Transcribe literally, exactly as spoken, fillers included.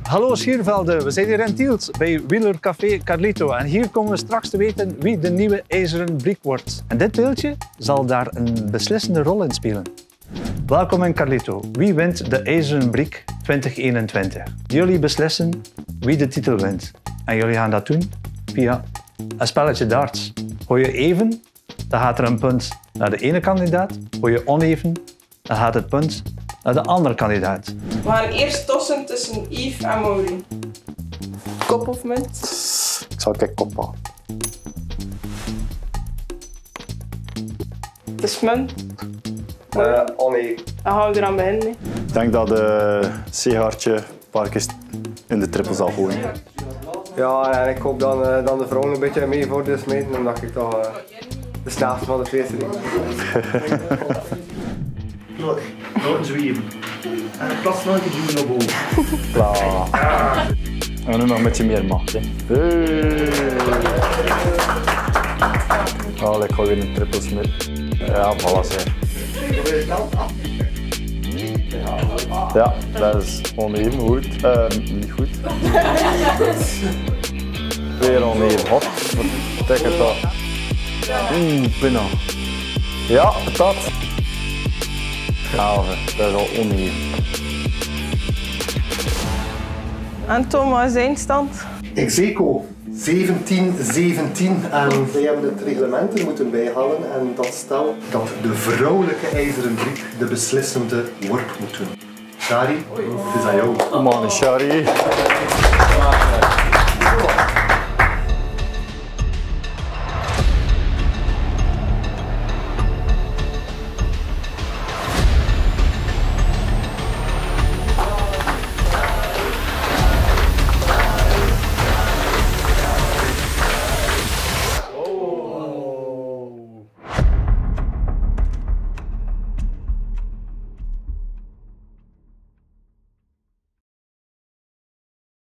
Hallo Schiervelden, we zijn hier in Tielt bij Wielercafé Carlito en hier komen we straks te weten wie de nieuwe ijzeren briek wordt. En dit beeldje zal daar een beslissende rol in spelen. Welkom in Carlito. Wie wint de ijzeren briek twintig eenentwintig? Jullie beslissen wie de titel wint. En jullie gaan dat doen via een spelletje darts. Gooi je even, dan gaat er een punt naar de ene kandidaat. Gooi je oneven, dan gaat het punt naar de andere kandidaat. We gaan eerst tossen tussen Yves en Mauri. Kop of munt? Ik zal kijken kop aan. Het is munt. Uh, oh nee. Dan gaan we eraan beginnen. Ik denk dat de Seegaardje een paar keer in de triple zal gooien. Ja, en ik hoop dan, uh, dan de vrouwen een beetje mee voor de smeten, omdat ik toch uh, de snelste van de feesten ben. Nog een zwieven. En een plas nog een keer naar boven. Klaar. En nu nog een beetje meer macht. Hè. Hey. Oh, ik ga weer een triple smit. Ja, voilà. Hè. Ja, dat is oneven goed. Uh, niet goed. Weer oneven. Hot. Wat betekent dat? Oeh, pinna. Ja, patat. Gave, dat is al oneven. En Thomas, eindstand? Execo zeventien zeventien en zij hebben het reglement er moeten bijhalen en dat stelt dat de vrouwelijke ijzeren briek de beslissende worp moet doen. Shari, het is aan jou. Man, Shari.